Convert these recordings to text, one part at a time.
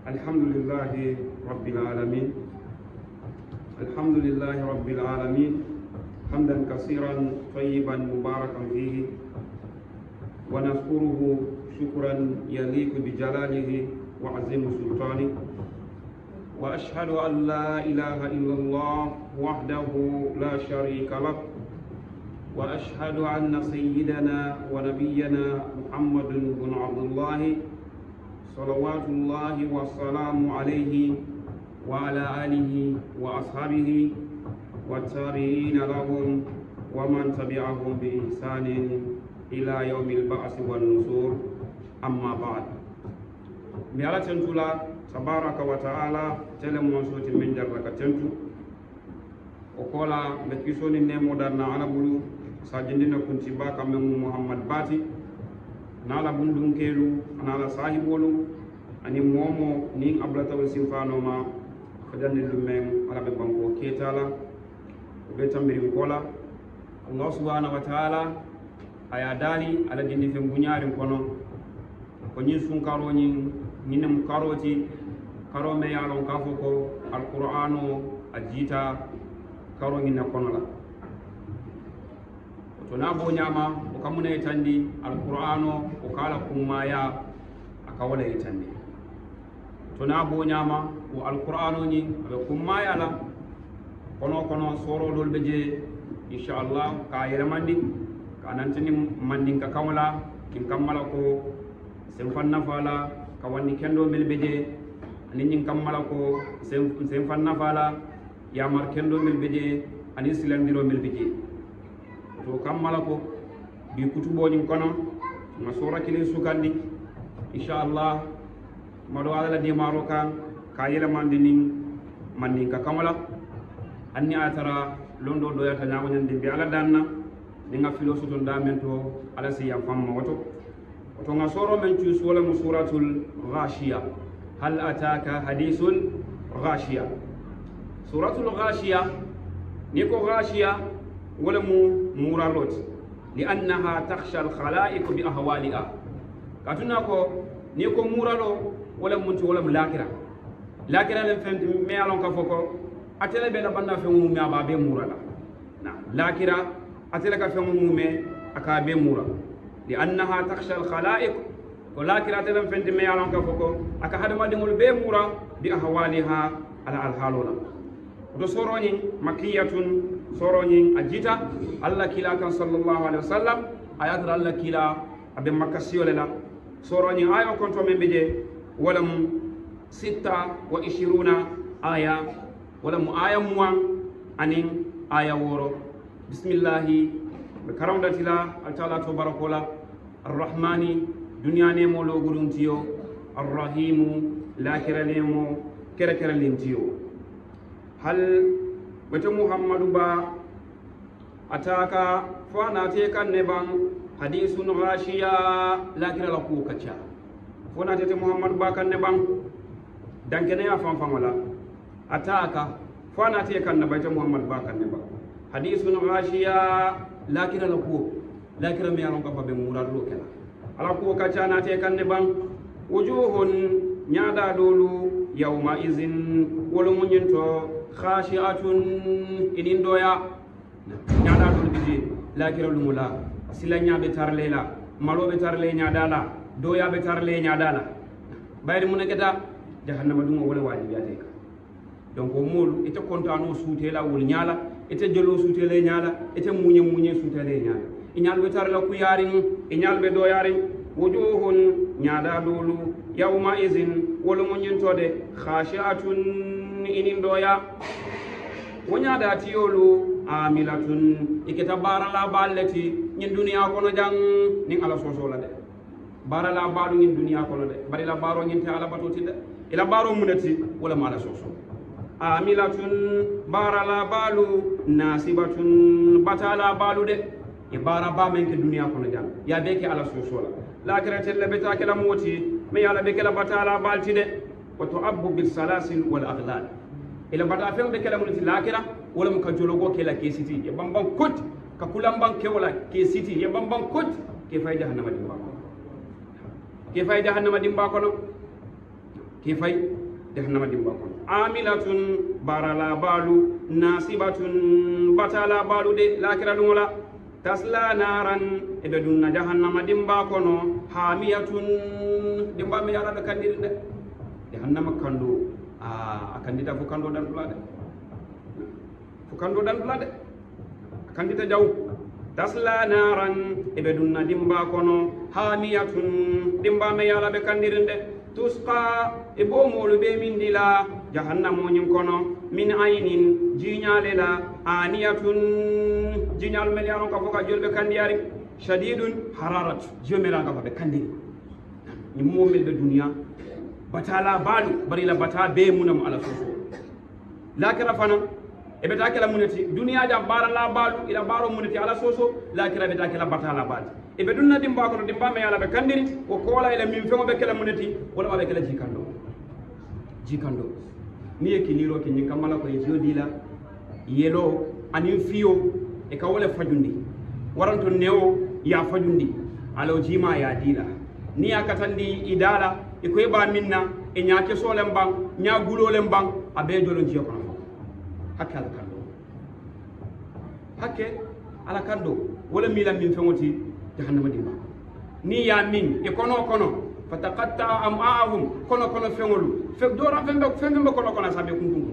الحمد لله رب العالمين. الحمد لله رب العالمين حمدا كثيرا طيبا مباركا فيه، ونشكره شكرا يليق بجلاله وعظيم سلطانه، وأشهد أن لا إله إلا الله وحده لا شريك له، وأشهد أن سيدنا ونبينا محمد بن عبد الله صلوات الله والسلام عليه وعلى آله وأصحابه والتابعين لهم ومن تبعهم بإحسان إلى يوم البعث والنشور. أما بعد، بيالا تنتولا تبارك وتعالى تلم وصوت من جرك تنتو وقولا بكيسوني نمو دارنا على بلو ساجندنا كنت باكا من محمد باتي nala bundun kelu nala sahibolu ani momo nin ablata wal sinfano ma fadani lumen ala be banko ketala be tambiri kola Allah subhanahu wa ta'ala aya dali ala dindi fe bunyarin kono ko nyin sun karo nyin minam karoti karo me yalon kafo ko alqur'ano ajita karo nyin kono la to na bo nyama o kamuna itandi alqur'ano o kala kumaya akawala itandi to na bo nyama o alqur'ano ni be kumaya la kono soro dol beje inshallah ka yere mandi ka nantini mandi ka kawla kin kammala ko sem fanna fala ka wandi kendo mel beje ani nyin kammala ko sem fanna fala ya mar kendo mel beje ani silandiro mel beje to kammala ko bi kutuboñin kono ma sura kilin sukandi inshallah mado ala di maro kan ka yele mandi ka kamala anni atara londo do yata nyawo nyande bi ala danna ni nga filo soto ndamen to ala si yam famma wato nga soro men ci wala suratul ghashiya. hal ataka hadithul ghashiya. suratul ghashiya ni ko ghashiya wala muralot li'annaha takhsha al-khalaiq bi ahwaliha katuna ko ni ko muralo wala munti wala lakira len fendi me alon ka foko atele be la banda fe mu me aba be murala na lakira atele ka fe mu me aka be mura li'annaha takhsha al-khalaiq ko lakira atele fendi me alon ka foko aka hadama dingol be mura bi ahwaliha ala al-haluna do soroni makiyatun soroni ajita Allah kila kan sallallahu alaihi wasallam ayatul Allah kila abe makasiyo lela soroni ayo konto membeje walam 26 aya walam aya muwan anin aya woro bismillah be karamdatila altala to barakola arrahmani dunya ne mo lo guruntiyo arrahimu lakira ne mo kere lintiyo. hal wata muhammadu ba ataka fana te kan ne ban hadisun ghashiya lakira la ku kacha fana te muhammadu ba kan ne ban dan kene ya fan wala ataka fana te kan ne baita muhammadu ba kan ne ba hadisun ghashiya lakira la ku lakira me yaron ka fa be murado kala ala ku kacha na te kan ne ban wujuhun nyada dolu yawma izin wala munyento khashi'atun inin doya nyada dol biji lakira lumula sila nyabe tarlela malo be tarle nyadala doya be tarle nyadala bayri munagata jahannama dum wala wajibi ate ka donc mol ite kontano sutela wol nyala ite jelo sutele nyala ite munye sutele nyala inyal be tarla ku yarin inyal be do yarin wujuhun nyada dolu yawma izin wala munyentode khashi'atun inin doya wonya da tiyolu amilatun ikita barala ballati nyin duniya kono jang nin ala soso la de barala balu nyin duniya kono de bari la baro nyin ta ala batoti de ila baro munati wala mala soso amilatun barala balu nasibatun batala balu de e bara ba men ke duniya kono jang ya be ke ala soso la lakiratel le beta ke la moti me yala be ke la batala balti de وتعب بالسلاسل والاغلال الى بدا فين بكلام الاخره ولا مكجلوغو كلا كيسيتي يبامبان كوت ككولامبان كولا كيسيتي يبامبان كوت كيف جهنم دي باكو كيف جهنم دي باكو كيفاي جهنم دمباكون عاملة بارلا بالو ناسبة بطالا بالو دي لاكرا دولا تسلا نارا إبدون جهنم دمباكون حامية دمبا ميارا دكاندير دي جهنم كندو akandita fukando dan tulade akandita jaw tasla naran ibedunna dimba kono hamiyatun dimba me yala be kandirinde tusqa ibo molu be min dila jahannam nyin kono min aynin jinyalela aniyatun jinyal mel yaro ka foka jolbe kandiyari shadidun hararat jomela ka be kandiri ni momel be dunya batala balu bari la bata be munam ala soso lakira fana e be takela munati dunya jam bara la balu ila baro munati ala soso lakira be takela batala balu e be dunna dimba ko dimba me yala be kandiri o kola ila min fengo be kala munati wala be kala jikando ni e kiniro ke nyin kamala ko jodila yelo anin fiyo e ka wala fajundi waranto neo ya fajundi alo jima ya dila ni akatandi idala ikoy ba minna e nyaake solem bang nya gulolem bang abe jolon jiyo kono hakke ala kando wala milam min fengoti jahannama dimba ni ya min e kono fataqatta am'ahum kono fengolu fe dora fembe kono sabe kuntum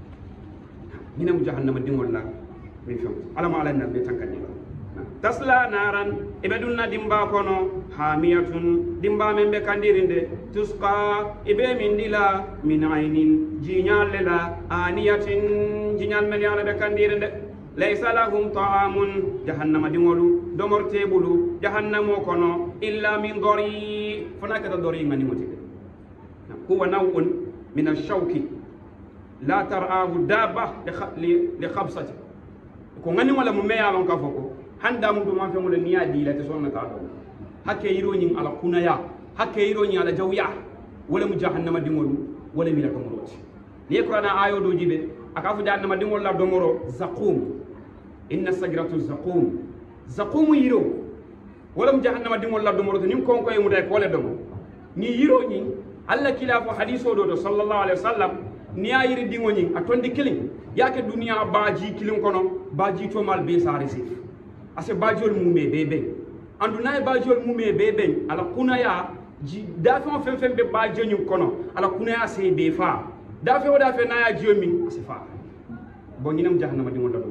ni nam jahannama dimol la min fengoti ala ma ala nabi tankani tasla naran ibedunna dimba kono hamiyatun dimba membe kandirinde tusqa ibe min dila min aynin jinyalela aniyatin jinyal men yala be kandirinde laysa lahum ta'amun jahannama dimolu domortebulu jahannamo kono illa min dori fanaka dori ngani motide huwa naw'un min ash-shawki la tar'ahu dabba li khabsati ko ngani wala mu meyalon ka foko handa mu man fe ngol niya di la te sonna ta do hakke yiro nyin ala kunaya hakke yiro nyin ala jawya wala mu jahannama dingolu wala mi la ko moroti ni qur'ana ayo do jibe aka fu jahannama dingol la do moro zaqum inna sagratu zaqum yiro wala mu jahannama dingol la do moro ni ko ko mu tay ko le do ni yiro nyin alla kilafu hadiso do sallallahu alaihi wasallam ni ayiri dingo nyin atondi killing yake dunia baji killing kono baji to mal be sa resif ase bajol mume bebe anduna e bajol mume bebe ala kunaya dafa fem be bajenyu kono ala kunaya se be fa dafa na ya jomi ase fa bo nyinam jahannama di wonda do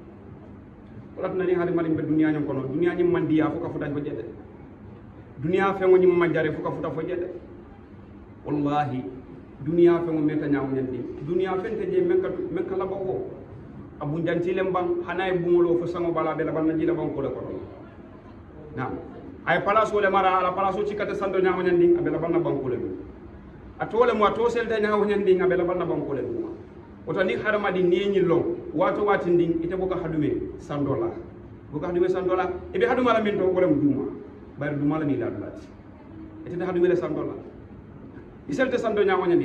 wala tani hadi malim be dunia nyam kono dunia nyim mandiya fuka futa ko jede dunia fe ngoni manjare fuka futa fo jede wallahi dunia fe ngo meta nyaaw nyandi dunia fente je men kala bako abu jantile mbang hanay bungolo fo sango bala be la banna jila bang ko de ko na ay palaso le mara ala palaso ci kata sando nyaaw nyandi abe la banna bang ko le atole mo to sel de nyaaw nyandi abe la banna bang ko le oto ni harama di ni long wato wati nding ite boka hadume sandola ebe haduma la min to ko dem duma bayr duma la ni la dulati ite de hadume le sandola iselte sando nyaaw nyandi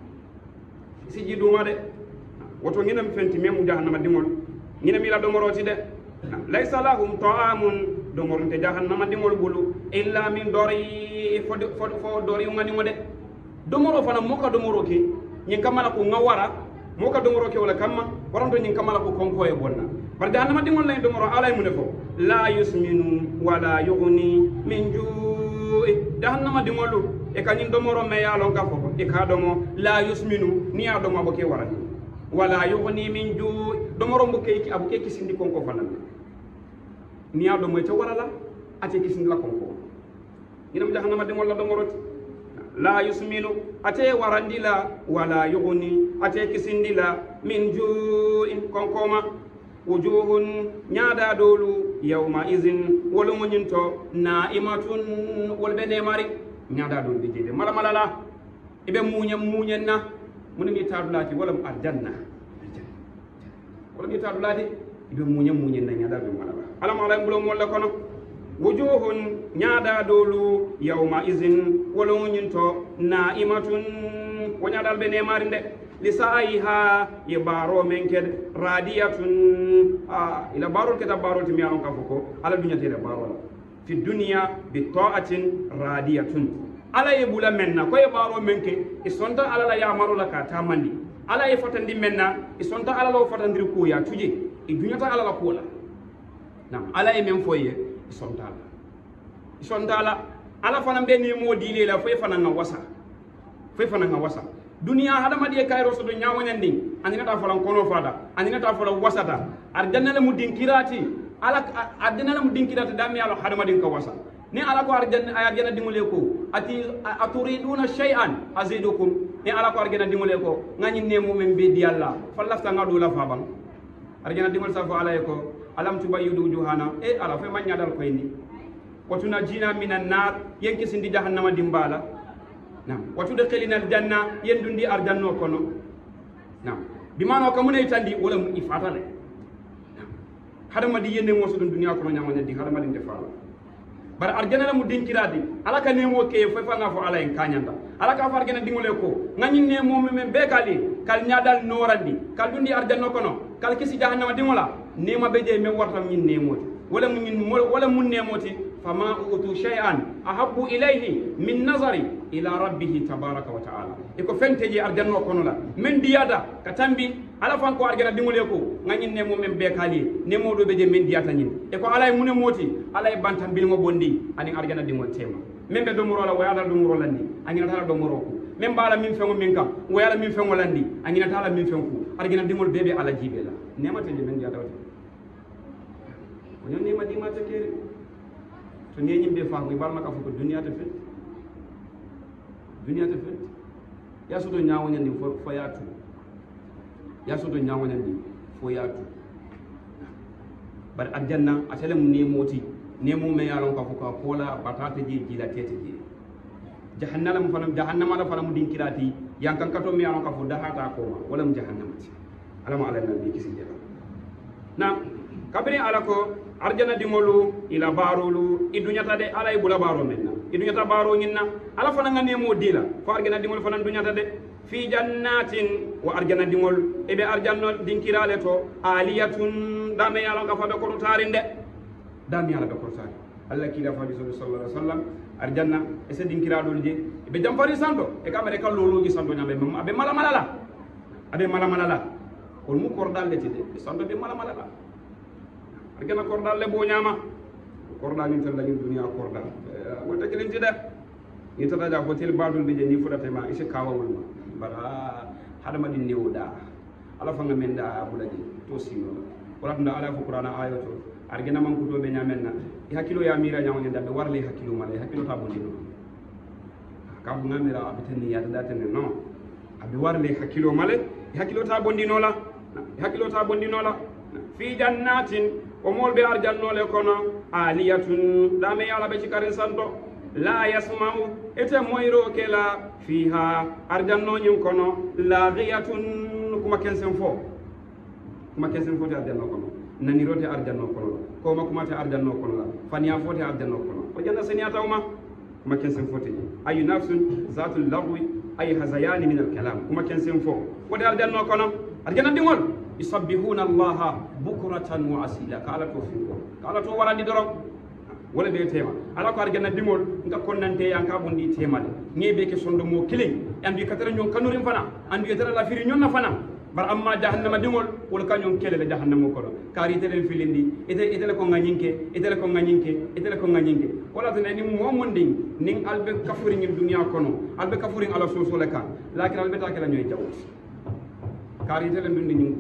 siji duma de woto ngina fenti memu jahannama dimol ngina mi la domoroti de laysa lahum ta'amun domorunte jahannama dimol bulu illa min dori fo dori ngani ngode domoro fana moka domoro ke nyin kamala ko ngawara moka domoro ke wala kamma waranto nyin kamala ko konko e bonna par jahannama dimol lay domoro alay mu ne fo la yusminu wala yughni min ju'i jahannama dimolu e kanyin domoro me yalo gafo e ka domo la yusminu ni ya domo boke warani wala yughni min ju domoro mbuke ki abuke ki sindi konko fanan ni ya domo te warala ate ki sindi la konko ina mi jahannama de wala domoro la yusminu ate warandila wala yughni ate ki sindi la min ju in konkoma wujuhun nyada dolu yawma izin wala munyinto naimatun wal bene mari nyada dolu bijide mala la ibe munyen na mun mi tadulati wala aljanna wala mi tadulati ibe munyen na nyada be mala ala mala ngulo molla kono wujuhun nyada dolu yawma izin wala munyinto naimatun wanyada bene mari de lisaiha yabaro menked radiyatun ila barol keta barol timi alon ka foko ala dunya tele barol fi dunya bi ta'atin radiyatun ala ye bula menna ko ye baro menke isonta ala la ya marola ka tamandi ala ye fatandi menna isonta ala lo fatandiri ko ya tuje e dunyata ala la ko la nam ala ye men foye isonta ala fana be ni mo dile la foye fana nga wasa dunia hada madi e kayro so do nyawanyandi anina ta folan kono fada anina ta folan wasata arjanna la mudinkirati ala arjanna la mudinkirati dami ala hada madi ka wasa ni ala ko arjanna dingule ko aturiduna shay'an azidukum ni ala ko arjanna dingule ko ngani nemo men be di alla fallafta ngado la faban arjanna dingul safo ala ko alam tubayyidu juhana e ala fe manya dal ko indi watuna jina minan nar yenki sindi jahannama dimbala nam watude khelina aljanna yendundi arjanno kono nam bimano ko mun itandi wala mu ifatale nam hada madi yende mo so dunya kono nyamanya di hada madi defala bar arjana la mu dinkiradi ala ka nemo ke fa fa ngafo ala en kanyanda ala ka far gena dingole ko ngani nemo men be kali kal nyaadal norandi kal dundi arjanno kono kal kisi jahannama dingola nema be je men wartam nyin nemoti wala mun nemoti fama utu shay'an ahabbu ilayhi min nazari ila rabbih tabaraka wa ta'ala iko fenteji arjanno kono la men diyada katambi ala fan ko argana dingole ko ngani nemo men be kali nemo do be je men diyata nyin e ko alay munen moti alay bantam bil mo bondi ani argana dingol tema men be do muro la wayala do muro landi ani tala do muro ko men bala min fengo min kam wayala min fengo landi ani tala min fengo argana dingol bebe ala jibe la nema teje men diyata wati woni nema di mata kere to ne nyimbe fa ko balma ka fu ko duniya ta fet ya so do nyaawo nyandi fo yatu bar aljanna atele mu nemoti nemo me yalon ka fu ka kola batata ji jila tete ji jahannama la fanam dinkirati yankan kato me yalon ka fu dahata ko wala mu jahannamati alama ala nabi kisi jaba na kabri ala ko arjana dingolu ila barolu idunyata de ala ibula baro menna idunyata baro nyinna ala fana ngane mo dila fa arjana dingol fana dunyata de fi jannatin wa arjana dingol ebe arjanno dinkirale to aliyatun dame yalo ka fa be ko tarinde dame yalo be ko tari alla kila fa sallallahu alaihi wasallam arjanna ese dinkirado je be jamfari santo e kamere kallolo ji santo nyambe abe mala la ko mu kordal le tede santo be mala la argana kordal le bo nyama kordal ni tan dañu dunya kordal wota kelen tida ni tata ja hotel badul be je ni fudata ma ise kawawul ma bara hada ma din newda ala fa ngamenda abulaji to sino wala tunda ala fu qur'ana ayato argana man ko do be nyamenna e hakilo ya mira nyawne dambe warle hakilo mala hakilo ta bondino ka bu ngamira abitani ya data ne no abi warle hakilo mala hakilo ta bondino la fi jannatin o molbe arjannole kono aliyatun dame yala be cikare santo la yasma'u ete moyro kela fiha arjanno nyum kono laghiyatun kuma kensen fo te arjanno kono nani rote arjanno kono ko ma kuma te arjanno kono la faniya fote arjanno kono o janna seniya tawma kuma kensen fote ayu nafsun zatul lagwi ay hazayani min al kalam kuma kensen fo wote arjanno kono arjanna dingol yusabbihuna allaha bukratan wa asila kala to warandi dorog wala be tema ala ko arjanna dimol nga konnante yanka bondi temale ngebe ke sondo mo killing andi katara nyon kanurim fana andi katara la firi nyonna fana bar amma jahannama dimol wala kanyon kelele jahannama ko kari telen filindi etele ko nganyinke wala tan ni mo monding ning albe kafuri ngin dunya kono albe kafuri ala soso le kan lakin albe ta kala nyoy jawut kari telen dundi nyum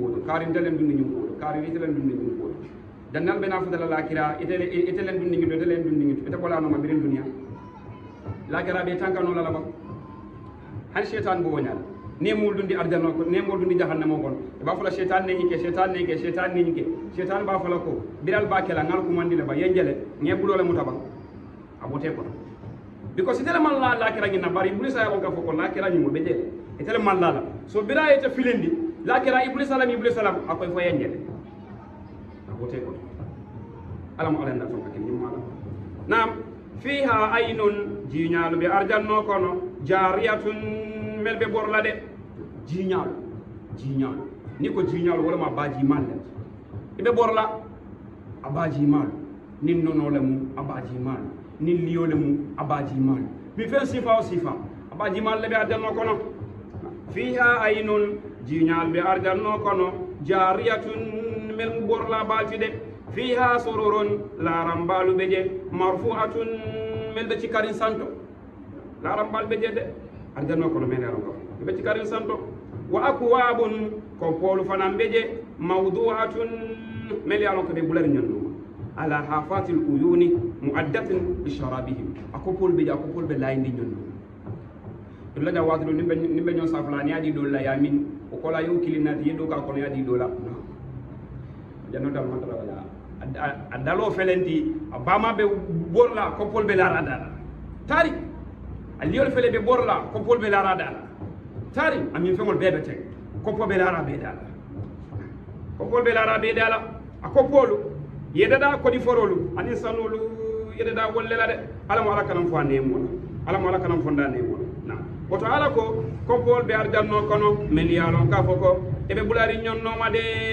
ko dannal be na fudala lakira itelen dundi ngi ite ko la no mabirin dunya lakira be tankano la ba hal shaytan bo wonyal nemul dundi arjanno ko nemul dundi jahannamo kon e ba fala shaytan ne nyike shaytan ba fala ko biral ba kala ngal ko mandile ba yenjele ngebulo le mutaba abote ko because itele man la lakira ngi na bari iblis ay ko ko lakira ngi mo be je itele man la so bira ite filindi lakira iblis salam akoy fo yenjele abote ko alam ala nda fam akin mala nam fiha aynun jinyalu be arjanno kono jariyatun melbe borla de jinyalu ni ko jinyalu wala ma baji malle ibe borla abaji mal nin nono le mu abaji mal nin liyo le mu abaji mal mi fen sifa o sifa aba jimal be arjanno kono fiha aynun jinyal be arjanno kono jariyatun mel borla baltide fiha sururun la rambalu beje marfu'atun mel be cikarin santo la rambal beje de arjanno kono men ero be cikarin santo wa akwabun ko polu fanam beje mawdu'atun mel yalo ko be bulari nyonno ala hafatil uyuni muaddatin bi sharabihim akopol be layndi nyonno dula da wadu nimbe nyon saflani adi do la yamin o kola yo kilinati yedo ka kono yadi do la no janno dal mantara wala adalo felenti abama be borla kopol be la radala tari aliyol fele be borla kopol be la radala tari amin fengol bebe tek kopol be la rabe dala kopol be la rabe dala akopolu yedada ko di forolu ani sanolu yedada wollela de ala mo ala kanam fo nemo ala mo ala kanam fonda nemo na woto ala ko kopol be arjanno kono meliyalo ka foko ebe bulari nyonnoma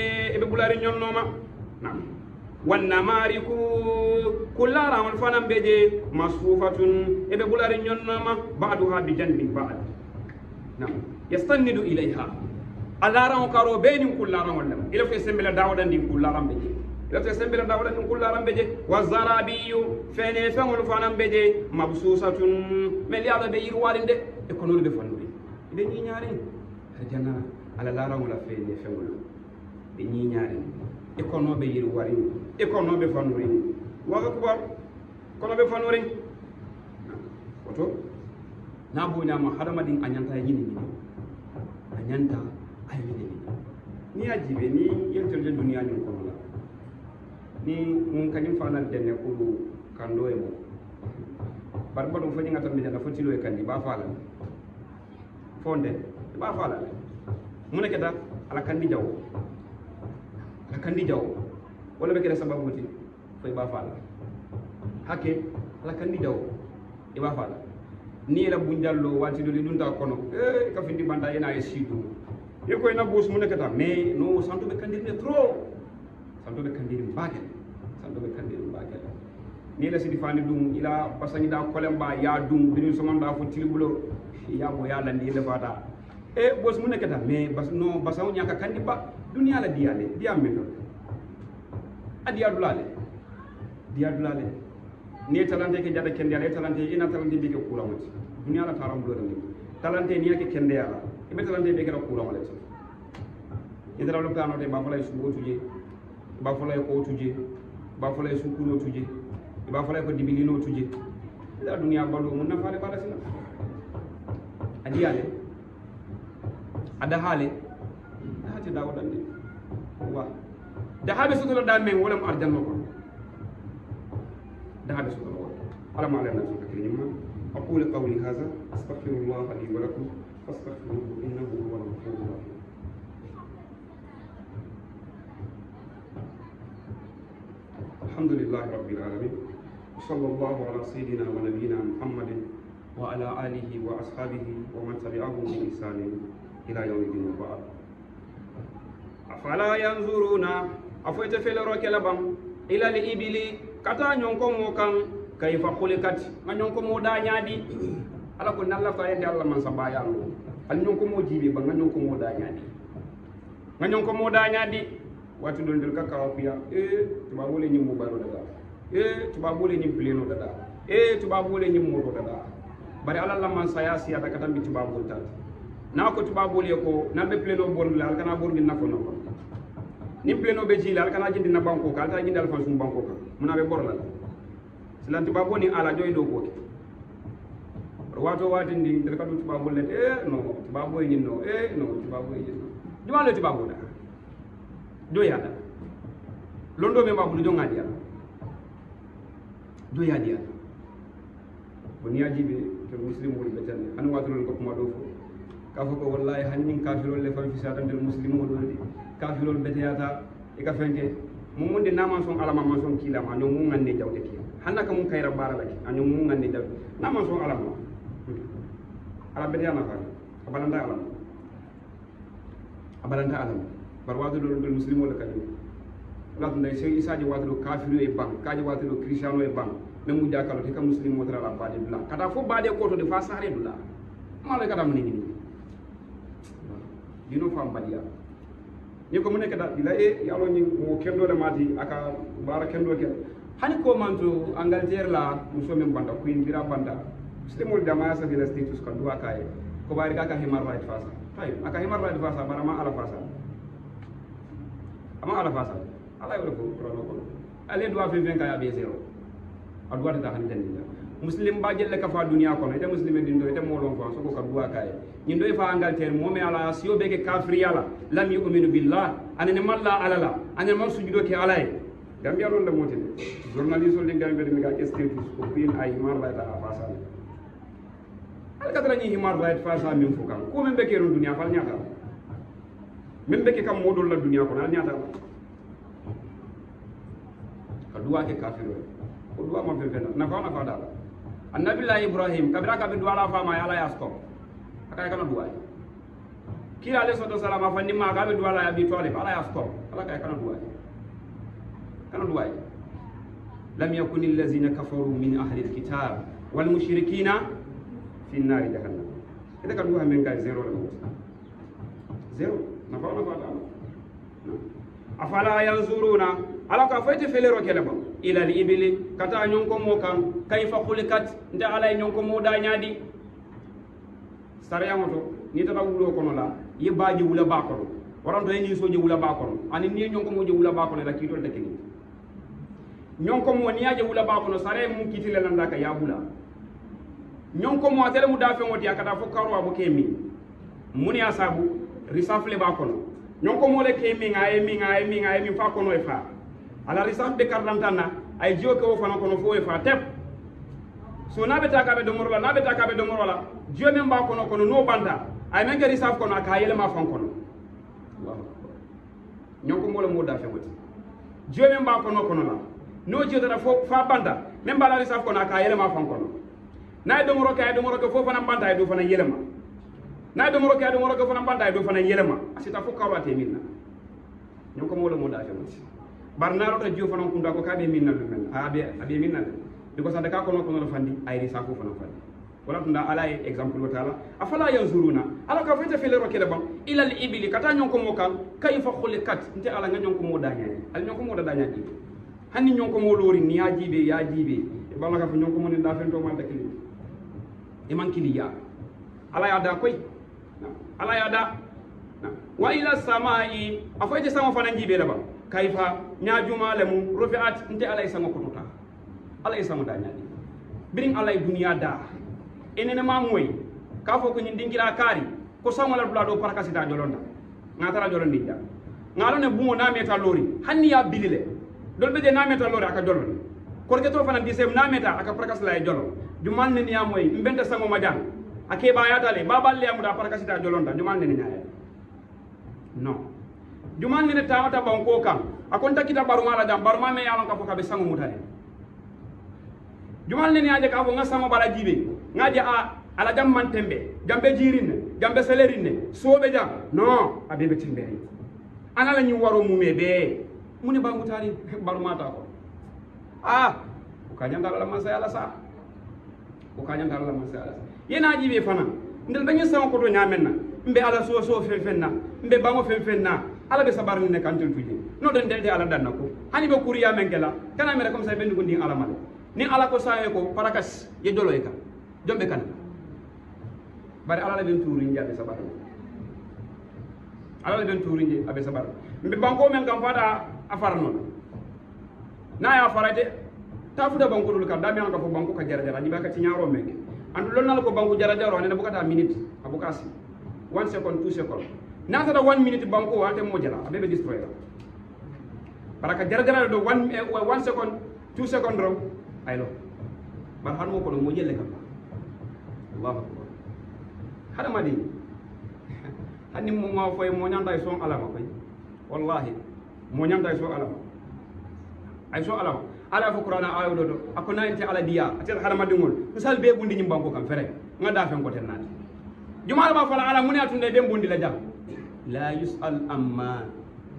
na wanna mariku kullara wal fanam beje masfufatun ebe bulari nyonnoma ba'duha bi janbi ba'd na yastannidu ilayha alara karo benin kullara wala ila fe sembela dawadan din kullara beje ila fe sembela dawadan din kullara beje wazarabiyu fene fengol fanam beje mabsusatun meliyada be yirwalinde e kono be fannuri be ni nyaari arjana ala lara wala fene fengol be ni nyaari e kono be yirwari e kono be fannuri waga kubar kono be fannuri oto na boyna ma hadamadin anyanta yini anyanta ayini ni ajibe ni yentel duniya ni kono la ni mun kanim fanal denne kulu kando e mo barba dum fani ngata mi dana fotilo e kandi ba fala fonde ba fala mun ne keda ala kandi jaw wala be keda sababu muti fay ba fala hakke ala kandi jaw e ba fala ni la bunjallo wati do li dunta kono ka findi banda ina e sidu e ko ina bus mun ne keda mais no santo be kandi ne trop santo be kandi bagel ni la sidi fani dum ila basani da kolemba ya dum binu somanda fo tilibulo ya bo ya landi le fata e bos mun nekata mais basaw nyaka kandi ba dunya la diale melo adiya dulale ni talante ke jada kende ala talante ina talante bi ke kula moti dunya la taram do ni talante ni yake kende ala ibe talante be ke kula moti idara lo kano de ba fala su tuje ba fala ko tuje ba fala su kuno tuje ba fala ko dibilino tuje da dunya balo mun na fale bala sina adiyale ada hale hati da wadande wa da habe su do da men wala mu arjanno ko da habe su do ala ma ala nasu kakrima aqulu qawli hadha astaghfirullah li wa lakum fastaghfiruhu innahu huwal ghafurur rahim alhamdulillahi rabbil alamin وصلى الله على سيدنا ونبينا محمد وعلى آله وأصحابه ومن تبعهم بإحسان إلى يوم الدين وبعد أفلا ينظرون أفويت في الركلبام إلى الإبل كتا نيونكم وكان كيف خلقت نيونكم ودانيادي ala ko nalla fa yende Allah man sabaya lo al nyonko mo jibe ba nyonko mo da nyaadi watu dol dol kaka wapiya tuba bole nyim mo baro daga tuba bole nyim pleno daga tuba bole nyim mo daga bari ala man saya siya daga tambi tuba bol tat na ko tuba bole ko nambe pleno bol la kana bol ni nafo nako ni pleno be jila al kana jindi na banko ka ta jindi al fan sum banko ka muna be bor la silan tuba boni ala joy do ko wato wati ndi der kadu tuba bol no tuba boy ni no tuba boy ni duma le tuba boda do yada londo me mabulu do ngadia do yadia boni ajibe to muslim wol betan an wadu ko kuma do fo ka fo ko wallahi hannin kafirol le fam fi satan del muslim wol di kafirol betiyata e ka fente mum munde naman son alama man son kila ma nyom mun ngande jawde ki hanaka mun kayra barala ki anyom mun ngande jawde naman son alama ala betiyana fa abalanda alam bar wadu do muslim wol ka di la ndey sey isaji wadu kafiru e bang kaji wadu cristiano e bang même mu jakalo te ka muslim mo tara baade dula kata fo baade ko to de fa sare dula malo kata mun ni dino fam badiya ni ko mun ne kata ila e yalo ni mo kendo le mati aka bara kendo ke hani ko manto Angleterre la muso men banda ko indira banda muslimul dama sa vila status ko duwa kay ko bari ka human right fasa tay aka human right fasa bara ma ala fasa ama ala fasa ala yoro ko rono ko ale duwa fe ven kay abe zero adwa ta han den muslim ba jelle ka fa dunia ko ite muslim din do ite molon fa so ko ka duwa kay ni do fa Angleterre mo me ala siyo be ke kafri ala lam yu'minu billah anene malla alala anene man sujudo ke alay Gambia non la motine journaliste de Gambia de mega status ko pin ay human right ala fasa al kadra ni human right fasa min fukan ko men be ke ron dunia fal nyata men be ke kam modol la dunia ko na nyata ka duwa ke kafiro ko duwa ma fe na fa dala annabi la Ibrahim kabira ka be duwa la fa ma ala yasko akay kana duwa kila alayhi salama fa ni ma ga be duwa la ya bi tole ala yasko ala kay kana duwa كانوا دواي لم يكن الذين كفروا من أهل الكتاب والمشركين في النار جهنم إذا كان دوها من كاي زيرو لموت زيرو نفعنا فعلا أفلا ينظرون على كفاية فيلرو كلام إلى الإبل كتا نيونكم موكان كيف خلقت نتا على نيونكم مودا نيادي ساريا موتو نيتا وولو كونو لا يباجي ولا باكونو waranto en soje wula bakono ani ni nyonko mo je wula bakono la kitol de kini nyonko mo ni aje wula bakono sare mu kitile landa ka ya wula nyonko mo atele mu dafe ngoti akata fo karo abo kemi muni asabu risafle bakono nyonko mo le kemi ngaye mi fa kono e fa ala risaf de kardantana ay jio ko fana kono fo e fa tep so nabe taka be do morola jio men bakono kono no banda ay men gari risaf kono aka yele ma fon kono nyonko mo le mo dafe ngoti jio men bakono kono la no jio dara fo fa banda men bala risaf kono aka yele ma fon kono nay do moro ko fo fana banda ay do fana yele ma na do moro ko fana banda do fana yelema asita fo kawate minna nyoko mo mo da jamo barnaro to jio fana kunda ko kabe minna do men abe minna de ko sanda ka ko no fandi ay risa ko fana fandi wala tunda ala example wala afala yanzuruna ala ka fete fele rokele bam ila al ibli kata nyonko mo kan kayfa khuliqat nte ala nga nyonko mo da nyaani al nyonko mo da nyaani hanni nyonko mo lori ni ya jibe e bala ka fu nyonko mo ni da fen to mal dakili e man kiliya ala ya da koy ala yada wa ila samai afoyte sama fana jibe la ba kayfa nyaajuma lemu rufi'at nte ala sama kotuta ala sama da nyaadi birin ala dunya da enene ma moy ka fo ko nyi dingira kari ko sama la dula do parakasita jolonda ngatara jolondi ja ngalo ne bumo na meta lori hanni ya bilile dolbe de na meta lori aka jolon korke to fana disem na meta aka parakasla e jolon juman ne ya moy mbenta sango majan ake bayatale baballe amuda parakasita jolonda juman ne nyaaya no juman ne tawata banko kan akonta kita baruma la jam baruma me yalon ka foka be sango mutale juman ne nyaade ka bo ngasama bala jibe ngaje a ala jam man tembe jambe jirinne jambe selerinne sobe jam no abebe tembe ana la nyi waro mumebe muni bangu tari baruma ta ko ukanya ngala masaya la sa ukanya ngala masaya yena jibe fana ndel dañu sama ko to nyamenna mbe ala so fenfenna mbe bango fenfenna ala be sabar ne kan tul tuji no den de ala danna ko hani be kuriya mengela kana mere comme ça ben ko ndin ala male ni ala ko saye ko parakas ye dolo e ka jombe kan bari ala ben turu njabe sabar ala ben turu nje abe sabar mbe bango men kam fada afarno na ya farade tafuda bango dul ka dami an ka fo bango ka jara jara ni baka ci nyaaro menge andu lon nal ko bangu jara jaro ne bukata minute abukasi 1 second 2 second nata da 1 minute bangu ante mo jala abebe destroyer baraka jara jara do 1 second 2 second ro aylo bar han mo ko mo jelle kam Allahu akbar hada madi hanni mo ma foy mo nyanda e son alama koy wallahi mo nyanda e son alama ay so alama ala fo qur'ana ayo do akona inte ala diya atel hada madingol misal be bundi nyim banko kam fere ngada fen ko tenati jumal ma fala ala muni atunde be bundi la jam la yusal amma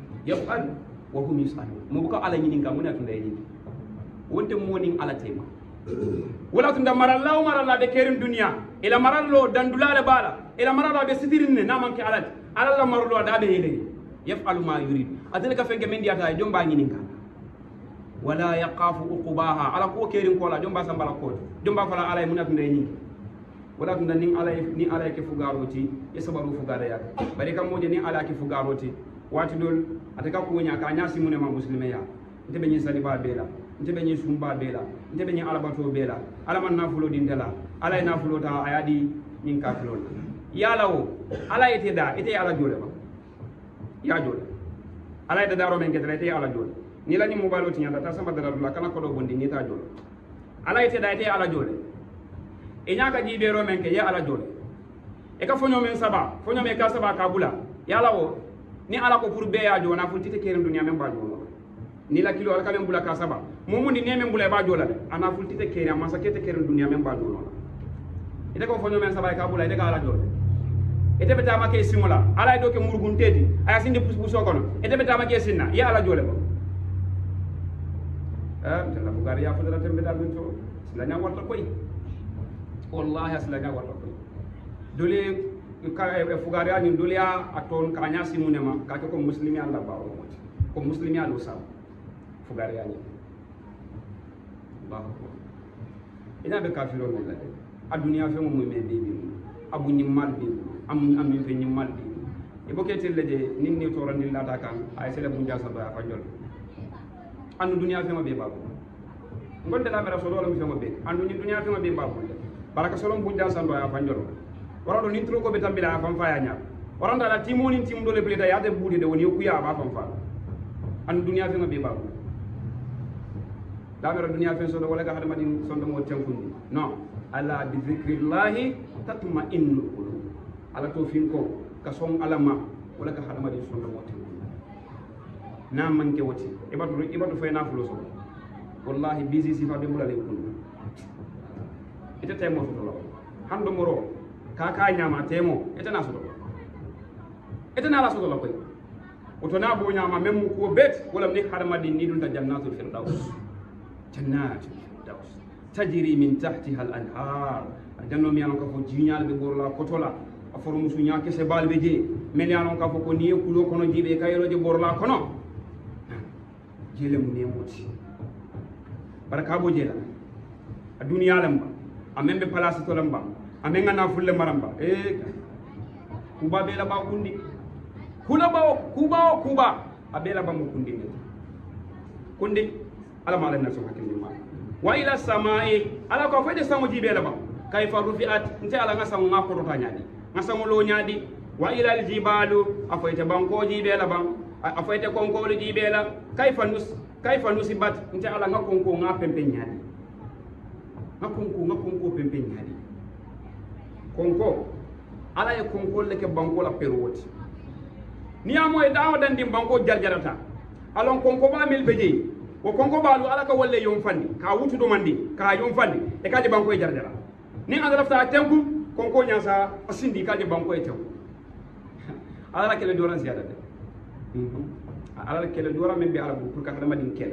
yafal wa hum yusalun mo buka ala nyini ngam muni atunde yini wonte moning ala tema wala tunda maralla be kerin dunya ila marallo dandulale bala ila marallo be sidirinne namanke alati alalla marallo da be yele yafalu ma yurid adana ka fenge men diata jomba nyininka wala yaqafu uqubaha ala ko kerin ko la jomba sambala ko jomba fala alay munat ndey ni wala tunda nin alay ke fugaroti e sabaru fugara yak bari kam moje ni ala ke fugaroti wati dol ataka ko nya ka nya simune ma muslime ya nte be nyi saliba bela nte be nyi sumba bela nte be nyi alabato bela ala man nafulo dindala ala nafulo ta ayadi nyin kafilo yala wo ala ite da ite ala jole ba ya jole ala ite daro men kedra ite ala jole ni la ni mobile ti nyanda ta sama dara la kana ko do bondi ni ta jole ala ite da ite ala jole e nyaka jibe ro men ke ya ala jole e ka fonyo men saba fonyo men ka saba kabula yala wo ni ala ko pour be ya jona fu tite keren dunya men ba jona ni la kilo alka men bula ka saba momundi ne men bula ba jola de ana fu tite keren masa kete keren dunya men ba jona ite ko fonyo men saba ka bula ite ka ala jole ite beta ma ke simula ala do ke murgun tedi aya sindi pus puso kono ite beta ma ke sinna ya ala jole ba tala fugari ya fudara tembe dal men to silanya warta koy wallahi silanya warta koy dole ka fugari ani dole ya aton kanya simunema ka ko muslimi Allah ba ko muslimi Allah sa fugari ani Allah ina be kafiro men la adunya fe mo me bebi abu nyimmal bi am fe nyimmal bi e bokete leje ninni torandi lata kan ay sele bunja sa ba fa jol anu dunia fema be babu ngonde la mera solo mi fema be anu ni dunia fema be babu baraka solo bunja sando ya fanjoro warado ni tro ko be tambila fam fa ya nya waranda la timoni tim dole pleta ya de budi de woni ku ya ba fam fa anu dunia fema be babu la mera dunia fema solo wala ga hada madin sondo mo tenkundi no ala bi zikrillah tatma'innul qulub ala to fin ko ka son alama wala ga hada madin sondo mo tenkundi na manke wati ibadu fay na fulo so wallahi busy sifa be mulale kun ite temo so lo hando moro ka nyama temo ite na so lo ite na la so lo koy oto na bo nyama mem ko bet wala ni harma din ni dun da jannatul firdaus tajri min tahtiha al anhar janno mi an ko fo jinyal be borla kotola aforo musu nyaake se balbe je men yanon ka fo ko ni kulo kono jibe kayro je borla kono jele mu ne moti baraka bo jela a duniya lamba amembe place to lamba amenga na fulle maramba kuba bela ba kundi kuba abela ba mu kundi ne kundi ala mala na so hakki ma wa ila samai ala ko fede sango jibela ba kayfa rufiat nte ala nga sango ngako to tanyadi nga sango lo nyadi wa ila al jibalu afaita banko jibela ba afaite konko le jibela kayfa nusibat nte ala nga konko nga pempe nyadi nga konko pempe nyadi konko ala e konko le ke banko la perwoti ni amo e dawo dandi banko jarjarata alon konko ba mil beje ko konko balu ala ka wolle yom fandi ka wutu do mandi ka yom fandi e kaje banko e jarjara ni andalafta tenku konko nyasa asindi kaje banko e tenku ala kele doran ziyada de ala kele dora men be ala bu pour ka dama din kele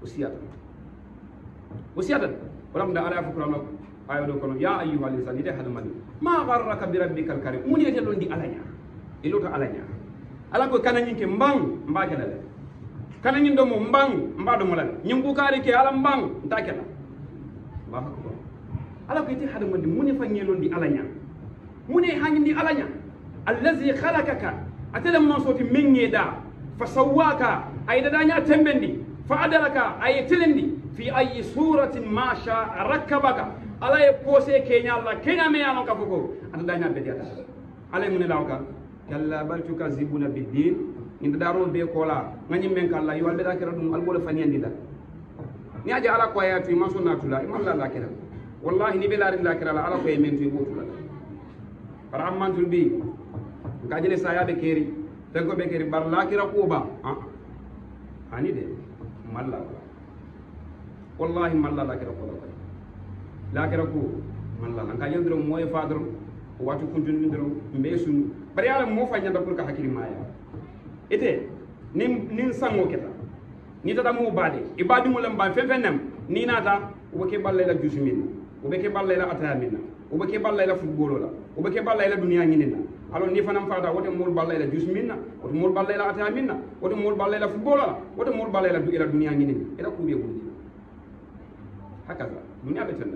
usiyata wala mda ala fukra no ayo do kono ya ayyuhal insan ide hada mali ma gharraka bi rabbikal karim muni ete don di alanya ilota alanya ala ko kananyin ke mbang mbagela le kananyin do mo mbang mbado mo lan nyimbu kari ke ala mbang ntakela Allahu akbar ala ko ite hada mali muni fa nyelon di alanya muni hanyin di alanya allazi khalaqaka atalam no soti mengeda fasawaka ay dadanya tembendi fa adaraka ay telendi fi ayi suratin ma sha rakkabaka ala e pose kenya Allah kenya me yalon ka foko ata danya be diata ala mun lawka kalla bal tukazibuna biddin inda daro be kola ngani men kala yo albe dakira dum albol faniyandi da ni aja ala ko ayatu ma sunnatula imam la dakira wallahi ni be la rin dakira ala ko e men tu botula para amman tulbi ngajele saya be keri tanko be keri bar lakira ko ba hani de malla wallahi malla lakira ko lakira ko malla nka yandro moy fadro watu kuntun ndro mbesun bari ala mo fa nyanda pour ka hakili maya ite nin sango keta ni tata mo bade ibadi mo lamba fefenem ni nata وبكي بالله لا جوس منا وبكي بالله لا أتاه منا وبكي بالله لا فوتبول لا وبكي بالله لا دنيا نينا alors ni fanam fata wote mol balay la jus minna wote mol balay la ata minna wote mol balay la football la wote mol balay la ila dunya ngini ila kubiye buldi hakaza dunya betenda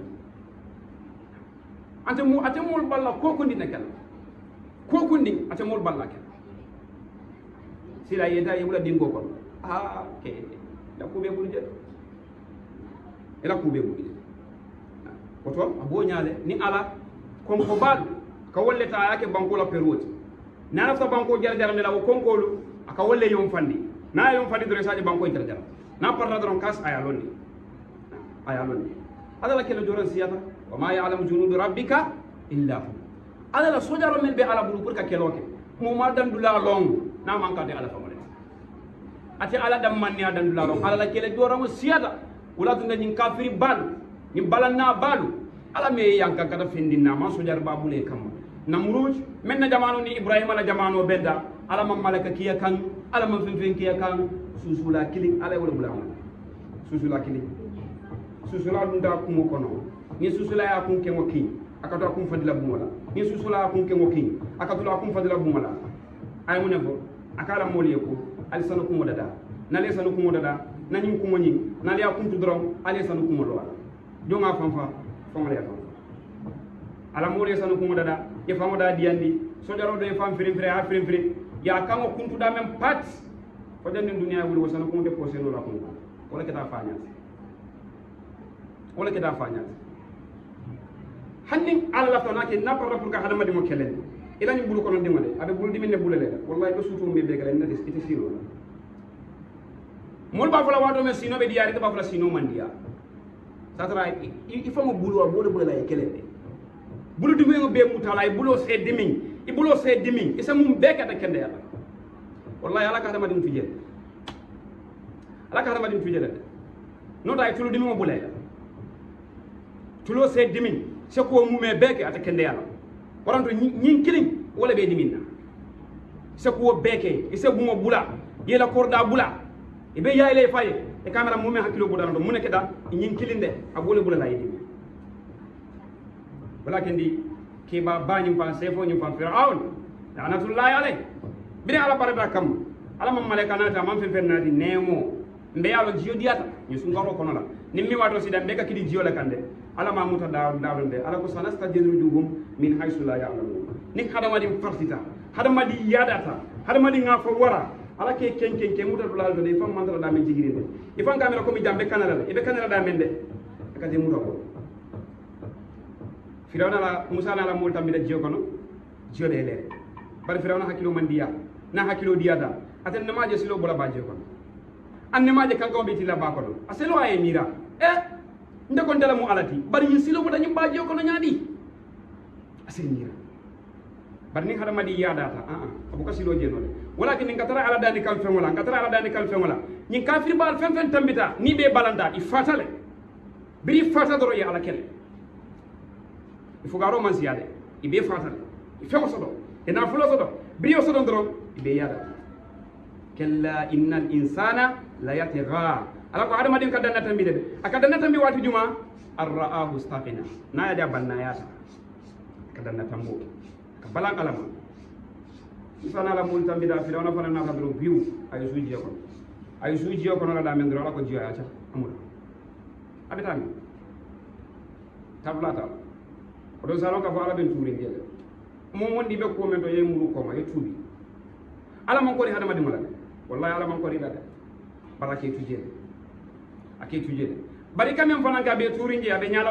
ante mol balla ko ko ndina kala ko ko ndi ate mol balla kala sila yeda yebula dingo ko ke la kubiye buldi ila kubiye buldi woto abo nyaale ni ala konko bal ka wolle ta yake banko la peroti na nafta banko jarjara ne la wo konkolu aka wolle yom fandi na yom fandi dore saji banko jarjara na parra doron kas aya londi adala kelo joran siyata wa ma ya'lamu junud rabbika illa hu adala sojaro men be ala bulu pour ka keloke mo ma dandula long na man ka de ala famale ati ala dam man ya dandula long ala kele joran siyata wala tunda nyin kafiri bal ni balanna balu ala me yanka kata findina ma sojar babule kam namruj men na jamano ni ibrahima la jamano benda ala mam malaka kiya kan ala mam fen kiya kan susula kili ala wala bulama susula kili susula dunda kumo kono ni susula ya kun ke ngoki akata kun fadila bumala ni susula ya kun ke ngoki akatula kun fadila bumala ay mu ne bo akala moliye ko al sanu kumo dada na le sanu kumo dada na nyim kumo nyi na le ya kun tu drom ale sanu kumo do jonga fanfa fongale ya ala mole sanu kumo dada ye famo da diandi so jaro do fam firim fire ha firim fire ya kango kuntu da même pat ko den dunya wul wo sanu kumo de posé no la ko wala kita fanya hanni alla to nake na parra pour ka hadama di mo kelen ila ni bulu ko non dimale abe bulu dimine bulale wallahi do sutu be be galen na des ite siro mol ba fala wato men sino be diari to ba fala sino mandia satara il faut mo bulu wa bulu bulala e kelen bulu dimi ngo be mutala e bulo se dimi e bulo se dimi e sa mum be ka ta kende yalla wallahi ala ka hadama dim tuje ala ka hadama dim tuje no da tulu dimi mo bulay tulo se dimi se ko mume beke ata kende yalla waranto nyin kilin wala be diminna se ko beke e se bumo bula yela korda bula e be yayle faye e camera mume hakilo budana do muneke da nyin kilin de abole bula la yidi walakin di ke ba bani fa sefo nyi fa fir'aun la'natullahi alayhi bini ala barada kam ala mam malaika nata mam fe nadi nemo mbe yalo jiyo diata ni sungaro kono la nimmi wato sida mbe ka kidi jiyo la kande ala ma muta dawde ala ko sanastadilujum min haythu la ya'lamun ni hadama di fartita hadama di yadata hadama di ngafo wara ala ke kenken ke muta dulal do de fam mandara da men jigirinde e fam kamera ko mi jambe kanala e be kanala da men de ka de muta ko firawna la musa na la multa mi da jiyo kono jiyo de le bar firawna hakilo mandiya na hakilo diyata aten namaje silo bola baje kono anne maje kanko be tilla ba kono aselo ay mira nde ko ndela mu alati bari ni silo boda nyimbaje ko no nyaadi asenira bari ni hada madi yadata abuka silo je no walakin ngatara ala dani kal femola ngatara ala dani kal femola ni kafir bal fen fen tambita ni be balanda i fatale biri fata doro ya ala kele il faut garo man siade i be fatale i femo sodo e na fulo sodo biri o sodo doro i be yada kalla innal insana la yatgha ala ko adama din kadana tambi de akadana tambi wati juma arraahu staqina na ya banna ya kadana tambo ka balan alama isana la mul tambi da filona fana na kadro biu ay suji ko la da men dro ala ko jiya ta amul abitami tablata o do salon ka fa ala ben touri ngel mo wondi be ko men to yemuru ko ma e tubi ala man ko ri hadama dimala wallahi ala man ko ri dada barake tuje ake tuje bari kamem fana ka be turingi abe nyala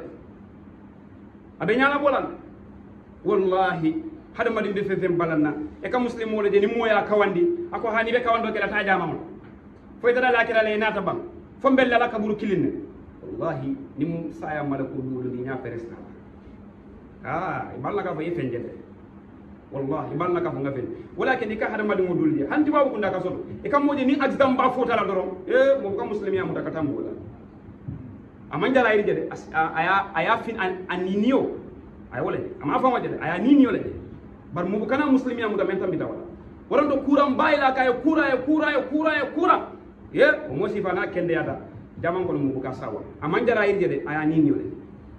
bolal wallahi hada madi be fefem balanna e ka muslimo le de ni moya kawandi ako hani be kawando ke ta jama mon foy dara la kira le nata bang fo bella la kaburu kilinne wallahi ni mu saya malako dulu di nya feresta iballa ka fay fenjede wallahi iballa ka fo ngafen walakin ka hada madi modul di hanti babu kunda ka soto e kam modi ni ajdam ba fota la doro mo ka muslimi amu takata mbola amanja la iride aya fin aninio ay wala ama fa wajade aya ninio le bar mo kana muslimi amu da mentam bi dawala warando kuram bayla kay kura ye o mo sifana kende yada jaman ko mu buka sawa aman jara yirje de aya ni nyole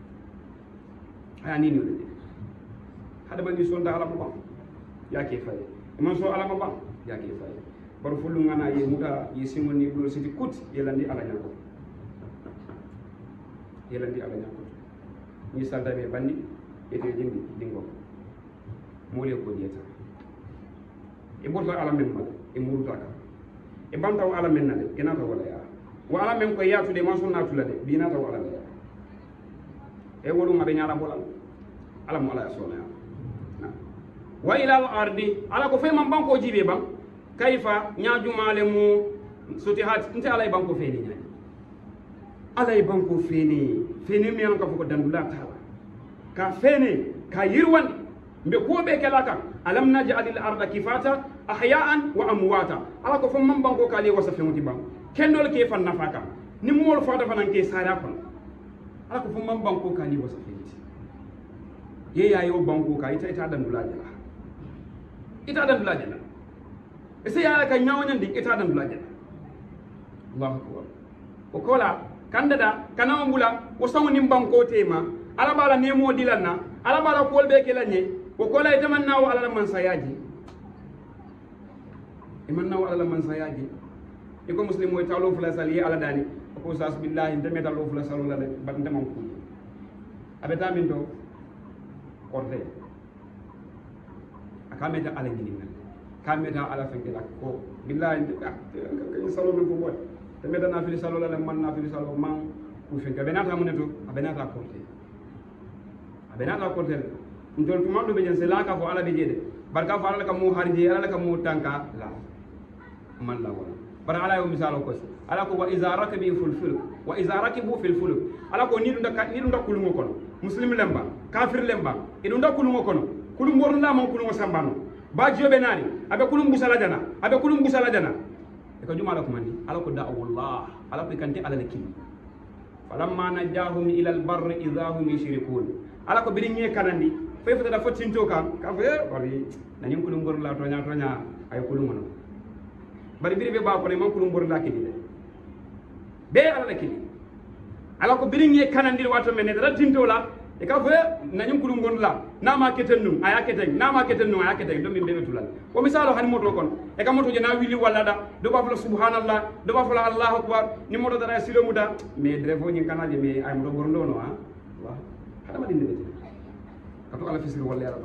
hada ba ni sonda ala mo ya ke fay man so ala mo ba ya ke fay bar fulu ngana ye muta ye simoni do siti kut yelandi ala nyako ni salda be bandi ete jindi dingo mole ko dieta e borto ala men mala e muruta ka e bantaw ala men nade ina ta wala ya wa ala men ko yaatu de man sunna tulade bina ta wala ya e wolu ngabe nyala bolal ala mo ala ya sona ya wa ila al ardi ala ko fe man banko jibe bam kayfa nyaajumale mu soti hat nte ala banko fe ni nyaani ala banko fe ni mi an ka fuko dandula taala ka fene ka yirwandi mbe ko be kala kan alam naj'al al arda kifata ahya'an wa amwata ala ko fo man banko kali wasa fewti bam kendol ke fan nafaka ni mol fata fanan ke sara kon ala ko fo man banko kali wasa fewti ye yayo banko ka ita dandula jala ese ya ka nyawonya ndi ita dandula jala Allahu akbar o kola kandada kana mbula o sawu nim banko tema ala bala nemo dilanna ala bala kol be kelanye o kola itamanna wa ala man sayaji imanna wa ala man sayaji iko muslim moy tawlo fula sali ala dani ko sas billahi ndeme tawlo fula salo la ba ndemam ko abeta min do korte akameta ala ngini kameta ala fengela ko billahi ka salo min ko boy temeta na fili salo la man na fili salo man ku fenga benata muneto abenata korte ndol tuma do be jen sela ka fo ala be jede barka fa ala ka mo harje ala ka mo tanka la man la wala bar ala yo misalo ko ala ko wa iza rakibu fil fulk ala ko ni dunda kulungo kono muslim lemba kafir lemba idunda kulungo kono kulum bornda mon kulungo sambano ba jobe nani abe kulum busala jana e ko juma ala ko mandi ala ko da wallah ala ko kanti ala lakim falamma najahum ila al barri idahum yushrikun ala ko bidin nye kanandi fay fata da fotinto kan ka fe bari nanyum kulum bor la tonya ay kulum no bari biri be ba ko ne man kulum bor la kidi be ala la kidi ala ko bidin nye kanandi wato men da tinto la e ka fe nanyum kulum bor la nama ketennu aya keten do min be tulal ko misalo hani moto kon e ka moto je na wili wala da do ba fala subhanallah do ba fala allahu akbar ni moto da silo muda me drefo nyin kanaje me ay moto borndo no ha wa hada madin be kato ala fisri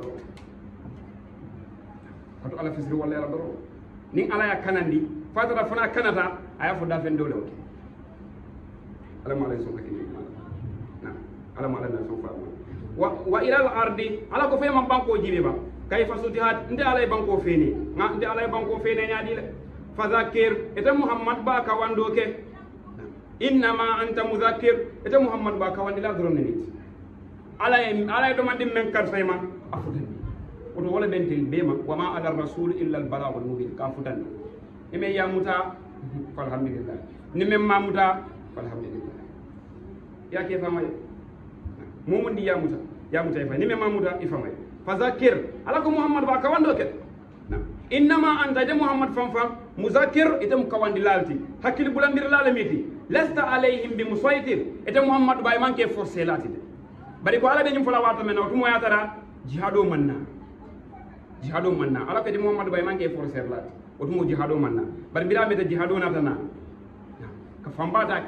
wala yara doro nin ala ya kanandi fatara fana kanata aya fo dafen dole wote ala ma lay so hakini na ala ma lay so fa wa ila al ardi ala ko fe man banko jibe ba kayfa sutihat nde ala banko fene nde ala banko fene nyaadi le fadhakir eta muhammad ba ka wando ke innama anta mudhakkir eta muhammad ba ka wandila dron nit ala do mandi men kar fayma afudan oto wala bentel bema wama ala rasul illa al balagul mubin ka fudan ime ya muta alhamdulillah ni mem mamuta alhamdulillah ya ke famay mumundi ya muta ifa ni mem mamuta ifa may fazakir ala ko muhammad ba ka wando ke innama anta de muhammad fam muzakkir itam kawandi lalti hakil bulandir lalamiti lasta alaihim bi musaytir ite muhammad ba manke forcé lati de bari ko ala be nyum fala wato men to moya tara jihado manna ala ko di muhammad bay manke forcer lat o to mo jihado manna bari bila me de jihado na tana ka fambata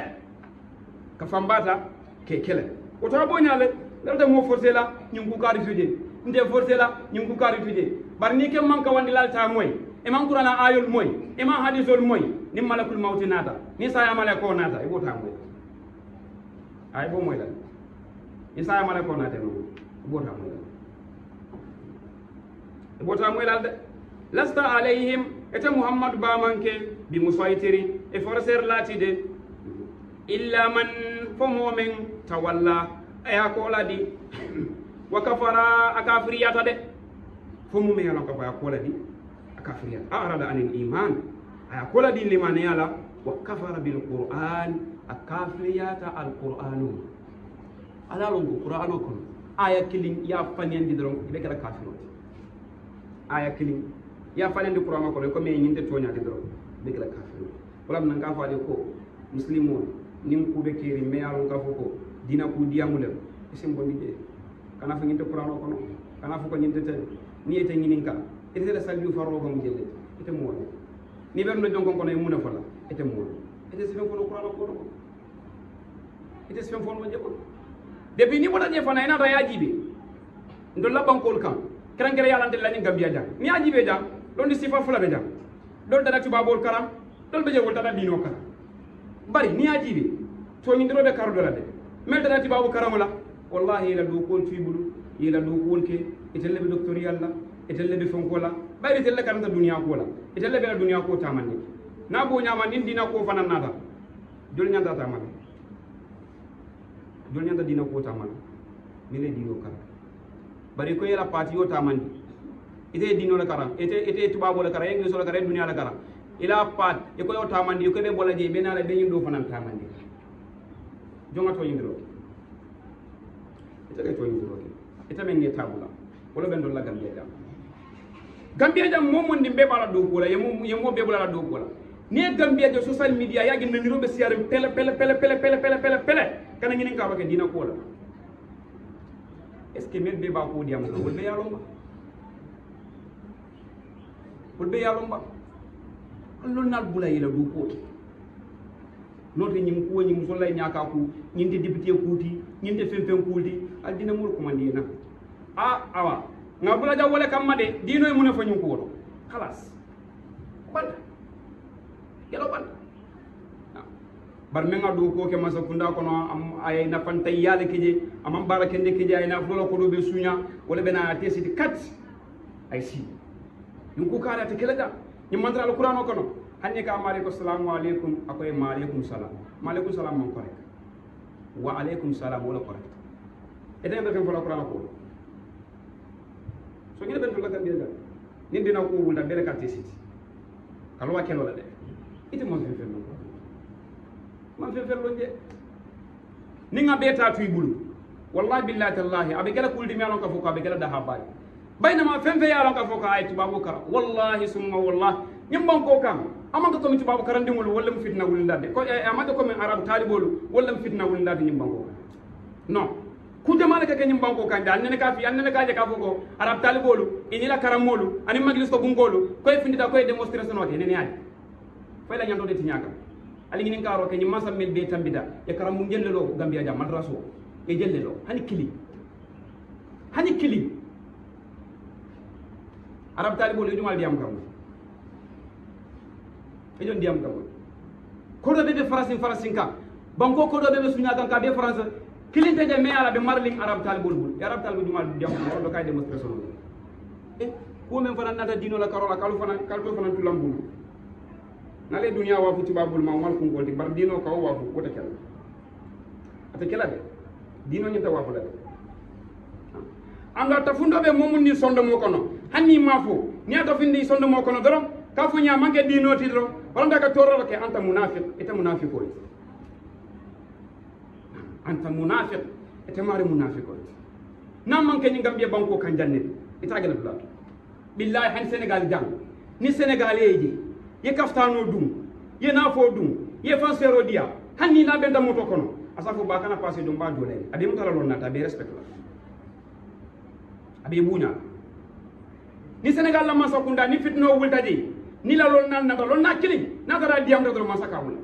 ke kele o to bo nyale dalta mo forcer la nyum ku kari tuje nde forcer la nyum ku kari tuje bari ni ke manka wandi lalta moy e man qur'ana ayol moy e man hadithol moy ni malakul mauti nata ni saya malako nata e bota moy ay bo moy la isa mala ko na teno bota mo lalde lasta alaihim eta muhammad ba manke bi musaytiri e forcer lati de illa man fomomen tawalla aya ko ladi wa kafara akafriyata de fomu me yalla ko ba ko ladi akafriyata arada anil iman aya ko ladi liman yalla wa kafara bil qur'an akafriyata al qur'anu ala longo qur'ano kono aya kilin ya fanendi dron be kala kafirot aya kilin ya fanendi qur'ano kono ko me nyinde tonya de dron be kala kafirot wala nan ka faade ko muslimo nim ku be kiri me yalon ka foko dina ku diamulem isim bondi je kana fa nginte qur'an ko no kana fa ko nginte tan ni ete nginin ka ete la salbi farro ko mujelle ete mo ni ber no jongon ko no muna fala ete mo ete sifen ko no qur'an ko no ete sifen fon mo jebo depuis ni boda je fana ina ta yajibe ndo labban kol kan kerankere yalla ndel lañi gambia jang ni ajibe jang don di sifa fula be jang dol dara tuba bol karam dol be jewol dara dino karam bari ni ajibe to ni ndrobe karo dala de mel dara tuba bol karam la wallahi ila do kol fibulu ila do kol ke itelle be docteur yalla itelle be fonko la bari itelle kan ta dunya ko la itelle be la dunya ko tamande na bo nyama din dina ko fanan nata dol nyanda tamande dol nyanda dina ko tamande mi le dino karam bari ko yela parti yo tamandi ite dino la karam ite tubabo la karam english la karam dunia la karam ila pat e ko yo tamandi ko be bola je be na la be yindo fanan tamandi jonga to yindiro ite ke to yindiro ite men ngi tabula wala ben do la gambia jam momon ndi be bala do ko la yemo be bala do ko la ne gambia jo social media yagi naniro be siare pele kana ngini ka ba ke dina ko la est ce que mel be ba ko diam ko be yalomba allon nal bula yila du ko note nyim ko nyim so lay nyaka ku nyinde député kuti nyinde femfen kuti al dina mul ko mandi na awa nga bula jaw wala kam made dino mu ne fa ñu ko woto khalas ban yelo ban bar me nga do ko ke masa kunda kono am ay na fan tay yalla kije am barake ndeke je ay na folo ko do be sunya wala bena tesiti kat ay si ñu ko kala te kala ñu mantra alquran ko no hanne ka amare ko assalamu alaikum akoy maaleykum salam man ko rek wa alaikum salam wala ko rek eden be folo alquran ko so ngene ben to la gambia ga ni dina ko wula bele ka tesiti kalwa kelo la de ite mo fe fe man fe fe lonje ni nga beta tuy bulu wallahi billahi tallahi abe gala kuldi mi alon ka foko abe gala da habari baynama fen fe yalon ka foko ay tubabu kara wallahi summa wallahi nyimban ko kam amanga ko mi tubabu kara ndingol wala mu fitna wul ndade ko amata ko min arab talibolu wala mu fitna wul ndade nyimban ko non ku jamana ka nyimban ko kan dal nene ka fi annene ka je ka foko arab talibolu inila karamolu ani maglis ko bungolu ko e findita ko e demonstration wote nene ay fay la nyando de tinyaka ali ngini ngaro ke nyimma sammel be tambida e karam mu jellelo gambia jam madraso e jellelo hani kili arab talibolu e dumal diam kam e jon diam kam ko do be farasin ka banko ko do be sunya kan ka be france kilinte je me ala be marling arab talibolu bul arab talibolu dumal diam ko do kay demonstration e ko men fana nata dino la karola kalu fana tulambul nale dunia wafu tibabul ma mal kun goldi bar dino ko wafu ko ta kala ata kala de dino nyata wafu la anga tafundo be momun ni sondo mo kono hanni mafo ni ata findi sondo mo kono dorom ka fu nya manke dino ti dorom wala ka tororo ke anta munafiq ita munafiqo anta munafiq ita mari munafiqo na manke ni gambie banko kan janne ita gala bla billahi han senegal jang ni senegal yeji ye kaftano dum ye nafo dum ye fansero dia hanni na benda moto kono asafo ba kana passé dum ba dole abi mutala lon nata be respect la abi buña ni senegal la masa kunda ni fitno wultaji ni la lon nan nata lon na kili nata da diam do masa kawul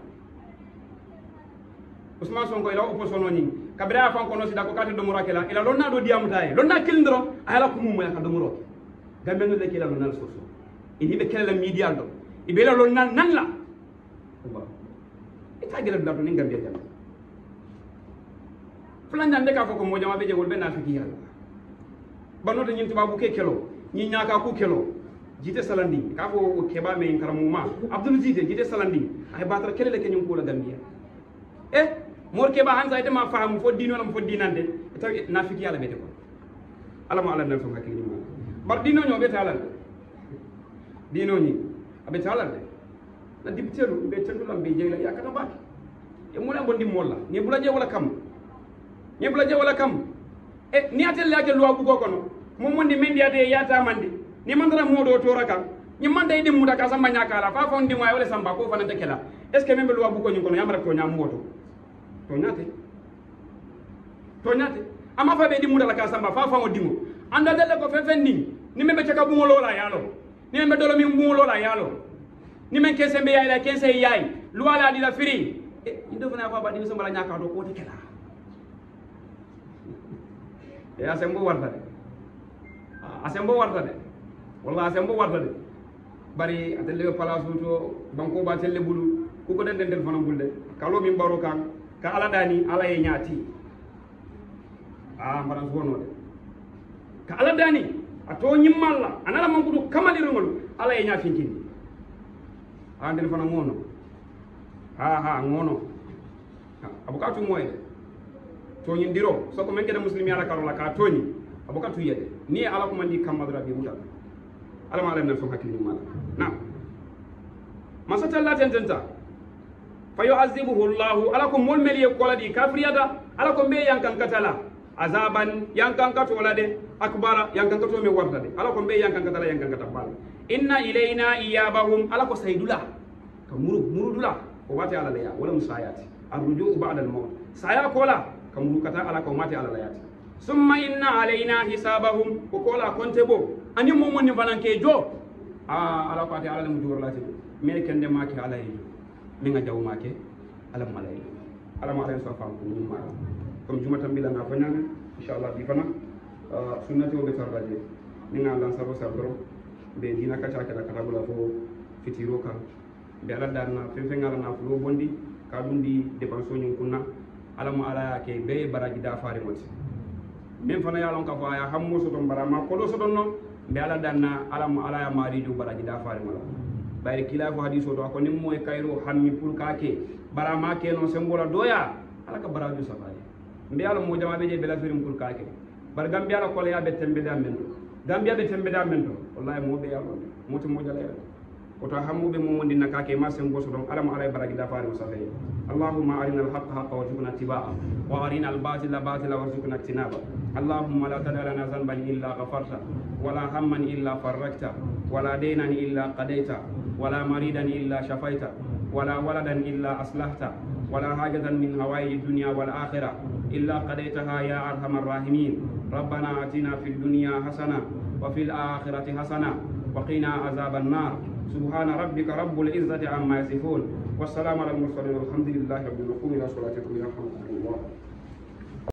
Ousmane Sonko ila opposition ni kabira fa kono si da ko kati do murakela ila lon na do diam tay lon na kili ndoro ala ko mum ya ka do muro gambe no le kila lon na soso ini be kala media do ibela lon nan la ita gele bla to ni gambia jam plan jande ka foko mo jama be jegol be na fiki yalla banoto nyim tubabu ke kelo nyi nyaka ku kelo jite salandi ka fo keba me karamuma abdul jite salandi ay batra kele le ke nyum ko la gambia mor keba hanza ite ma fahamu fo dino lam fo dinande ita na fiki yalla be de ko alama ala nan fo hakki ni bar dino nyo be talal dino nyi abe talal de na dibteru be tendu lam be jeyla yakata ba e mo la bondi molla ni bula je wala kam ni atel la ke luwa bu ko kono mo mondi mendi ade yata mandi ni mandara modo to raka nyimman day dim muta ka samba nyakala fa fon dim way wala samba ko fananta kela est ce que membe luwa bu ko nyiko yamara to nyam moto to nyate ama fa be dim muta la ka samba fa fa dimo anda delle ko fefen ni membe chaka bu ngolo la yalo ni membe dolo mi bu ngolo la yalo ni men kese be yaay la kese yaay luwa la di la firi indo fana fa ba dim samba la nyaka do ko te kela ya sembo warta de asembo warta de wallahi asembo warta de bari atelle place to banko ba telle bulu ku ko den den fana bulde kalo min baro kan ka ala dani ala ye nyati maran wono de ka ala dani ato nyimmalla anala man kudu kamali rungol ala ye nyafi kini den fana ngono ngono abukatu moy to nyindiro so ko men kede muslimi ala karola ka toni abukatu yede ni ala ko mandi kamadra bi mutal ala ma len fo hakili mala na masata Allah tententa fa yu'azibuhu Allah ala ko mol meli ko ladi kafriyada ala ko be yankan katala azaban yankan kato wala de akbara yankan kato me warda de ala ko be yankan katala yankan katabal inna ilaina iyabahum ala ko saydula ka murudula ko wati ala ya wala musayati arruju ba'da al-maut saya kola kamuru kata ala ko mati ala layati summa inna alaina hisabahum ko kola konte bo ani mo monni balanke jo ala ko ati ala mu jor lati me kende maki ala yi mi nga jaw make ala malay ala ma ren so fam ko ni ma comme juma tambila na fa ñanga inshallah bi fana sunnati o be tarbaje ni nga lan sabo sabro be dina ka ta kala kala bula fo fitiro kan be ala darna fe fe ngala na flo bondi ka dundi dépense ñu kunna ala mo ala ke be baraji da faari moti même fana ya lon ka fa ya hammo so don barama ko do so don no be ala darna ala mo ala ya mari ju baraji da faari mala bayri kila ko hadiso do ko nim moy kayro hammi pour ka ke barama ke no sembola doya ala ka baraju safari mbe ala mo jama be je bela firim pour ka ke bar gambia ala ko ya be tembe da men gambia be tembe da men wallahi mo be ya mo to mo jala ya oto hammuɓe momondi nakake ma sen goso ɗon alama alay baraki dafari o safaye allahumma arina alhaqa haqa warzuqna ittiba'a wa arina albatila batila warzuqna ijtinaba allahumma la tada lana zanban illa ghafarta wala hamman illa farrakta wala daynan illa qadayta wala maridan illa shafaita wala waladan illa aslahta ولا حاجة من هوائج الدنيا والآخرة إلا قضيتها يا أرحم الراحمين ربنا آتنا في الدنيا حسنة وفي الآخرة حسنة وقنا عذاب النار سبحان ربك رب العزة عما يصفون والسلام على المرسلين والحمد لله رب العالمين إلى صلاتكم يرحمكم الله